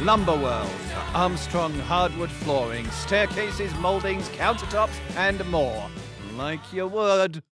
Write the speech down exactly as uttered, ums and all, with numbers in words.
Lumber World for Armstrong hardwood flooring, staircases, moldings, countertops, and more. Like you would.